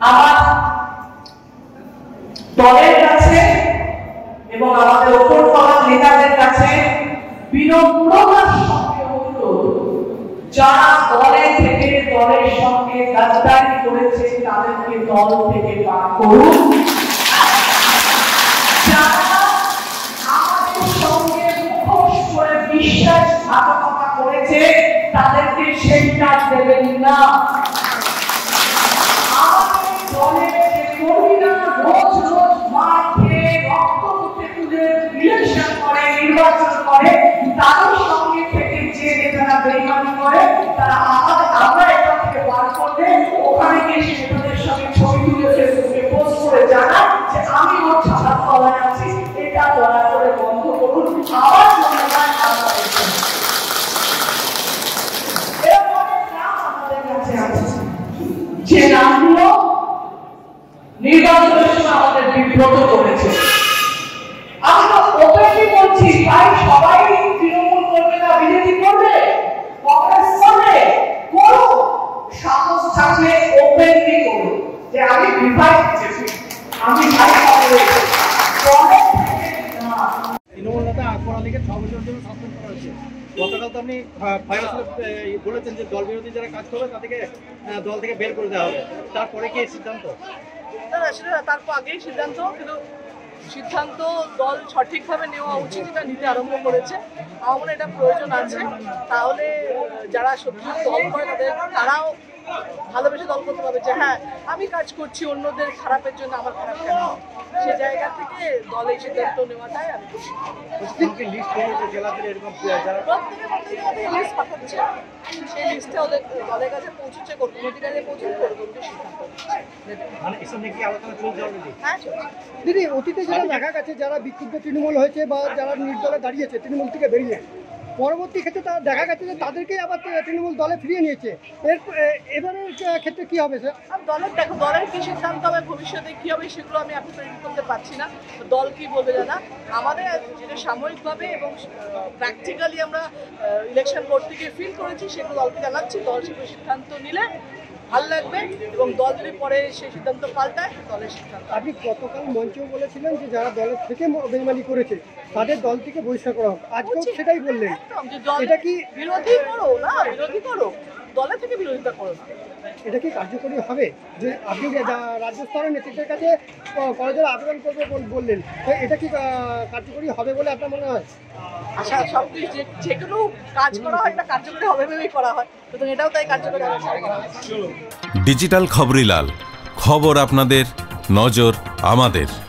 আমার দলের কাছে এবং আমাদের উপরতলার নেতাদের কাছে বিনম্রতার সঙ্গে অনুরোধ, যারা দলে থেকে দলের সঙ্গে গাদ্দারি করেছে তাদেরকে দল থেকে বার করুন। যারা আমাদের সঙ্গে মুখোশ করে বিশ্বাসঘাতকতা করেছে তাদেরকে সেন্টার দেবেন না। আমাদের দলের যে কর্মীরা রোজ রোজ মাঠে রক্ত মুখে তুলে ইলেকশন করে, নির্বাচন করে, তাদের সঙ্গে থেকে যে নেতারা বেইমানি করে তারা আমরা এটা থেকে বার করলে ওখানে গিয়ে নেতাদের সঙ্গে ছবি তুলে ফেসবুকে পোস্ট করে জানায় যে আমি ওর ছাতার তলায় আছি, এটা দয়া করে বন্ধ করুন। আবার মনে হয় যে নামগুলো নির্বাচনের সময় আমাদের বিব্রত করেছে। আমি তো ওপেনলি বলছি, ভাই সবাই তৃণমূল করবে না, বিজেপি করবে, কংগ্রেস করবে, করো, সাহস থাকলে ওপেনলি করো যে আমি বিভাগ দিচ্ছি, আমি ভাই তৃণমূল নেতা আকবর আলীকে 6 বছরের জন্য সাসপেন্ড করা হয়েছে। গতকাল তো আপনি বলেছেন যে দল বিরোধী যারা কাজ করবে তাদেরকে দল থেকে বের করে দেওয়া হবে, তারপরে কি সিদ্ধান্ত? সেটা তারপর আগেই সিদ্ধান্ত, কিন্তু সিদ্ধান্ত দল সঠিকভাবে নেওয়া উচিত, এটা নিতে আরম্ভ করেছে। আমার মনে এটা প্রয়োজন আছে, তাহলে যারা সত্যি দল করে তারাও ভালোবেসে দল করতে পারবে যে হ্যাঁ আমি কাজ করছি অন্যদের খারাপের জন্য, আমার খারাপ কেন। সে জায়গা থেকে দলে সিদ্ধান্ত নেওয়াটাই আমি খুশি। প্রত্যেকে লিস্ট পাঠাচ্ছে, সেই লিস্টে ওদের দলের কাছে পৌঁছচ্ছে, কমিটির কাছে পৌঁছচ্ছে, সিদ্ধান্ত হ্যাঁ চলছে। দিদি, অতীতে যারা দেখা গেছে যারা বিক্ষুব্ধ তৃণমূল হয়েছে বা যারা নির্দলে দাঁড়িয়েছে তৃণমূল থেকে বেরিয়ে, পরবর্তী ক্ষেত্রে তারা দেখা গেছে যে তাদেরকেই আবার তৃণমূল দলে ফিরিয়ে নিয়েছে। এবারের ক্ষেত্রে কি হবে স্যার? দলের কি সিদ্ধান্ত হবে, ভবিষ্যতে কি হবে, সেগুলো আমি এখন প্রেডিক্ট করতে পারছি না। দল কি বলবে জানা, আমাদের যেটা সাময়িকভাবে এবং প্র্যাকটিক্যালি আমরা ইলেকশন বোর্ড থেকে ফিল করেছি সেগুলো দলকে জানাচ্ছি। দল সেগুলো সিদ্ধান্ত নিলে ভালো লাগবে এবং দল যদি পরে সেই সিদ্ধান্ত পাল্টায় দলের সিদ্ধান্ত। আপনি গতকাল মঞ্চেও বলেছিলেন যে যারা দলের থেকে বেইমানি করেছে তাদের দল থেকে বহিষ্কার করা হোক, আজকেও সেটাই বললেন। এটা কি বিরোধী করো না, বিরোধী করো, দলে থেকে বিরোধিতা করো না। এটা কি কার্যকরী হবে? যে আপনি রাজ্য স্তরের নেতৃত্বের কাছে কলেজের আবেদন করবে বললেন, তো এটা কি কার্যকরী হবে বলে আপনার মনে হয়? আচ্ছা, সবকিছু যে কোনো কাজ করা হয় এটা কার্যকরী হবে ভেবেই করা হয়, তো এটাও তাই কার্যকরী হবে। ডিজিটাল খবরিলাল, খবর আপনাদের, নজর আমাদের।